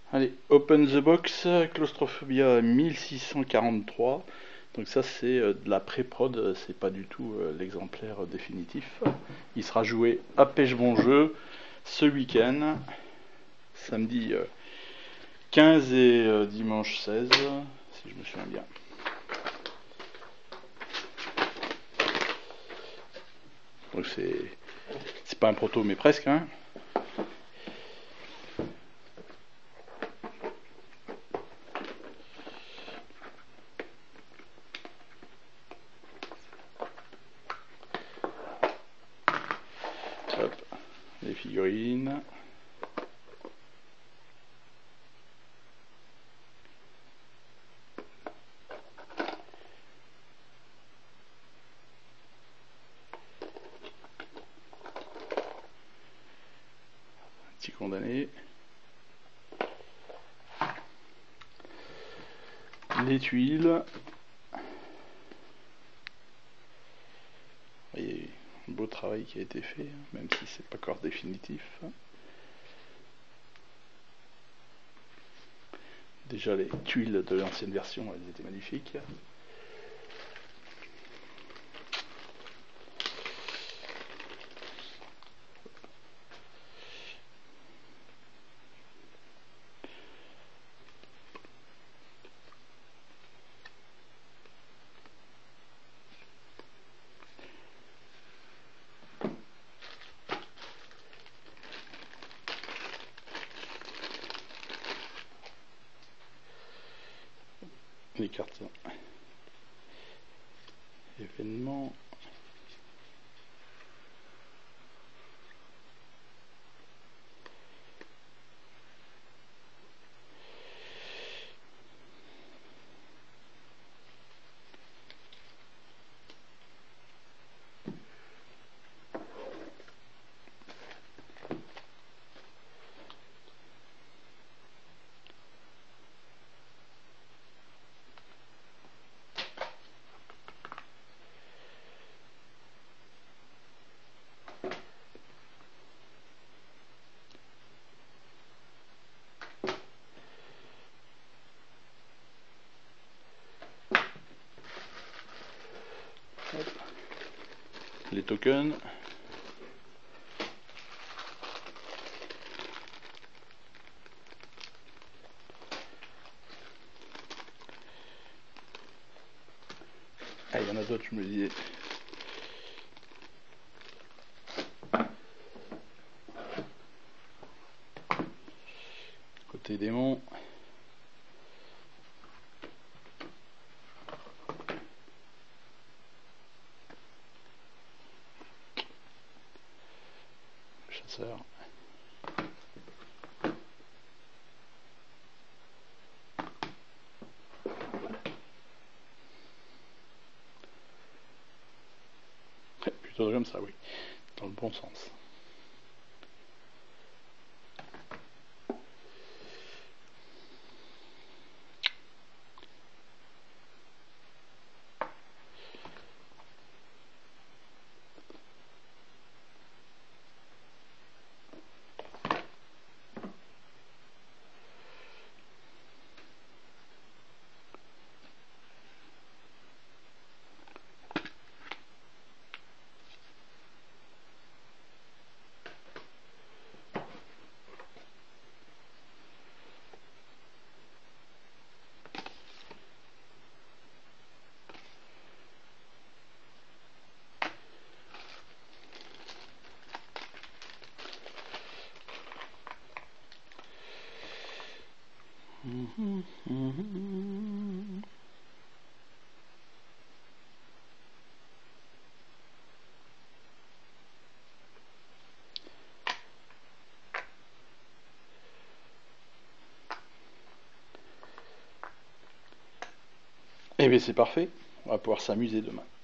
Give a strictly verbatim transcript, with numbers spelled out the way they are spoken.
Allez, open the box, Claustrophobia mille six cent quarante-trois. Donc ça c'est euh, de la pré-prod, c'est pas du tout euh, l'exemplaire définitif. Il sera joué à Pêche Bon Jeu ce week-end, samedi euh, quinze et euh, dimanche seize, si je me souviens bien. Donc c'est c'est pas un proto mais presque, hein. Hop, les figurines. Petit condamné. Les tuiles. Il y a un beau travail qui a été fait, même si c'est pas encore définitif. Déjà les tuiles de l'ancienne version, elles étaient magnifiques. Les cartes événements. Hop. Les tokens. Ah, il y en a d'autres, je me disais. Côté démon. Chasseur. Plutôt comme ça, oui. Dans le bon sens. Mmh, mmh. Eh bien c'est parfait, on va pouvoir s'amuser demain.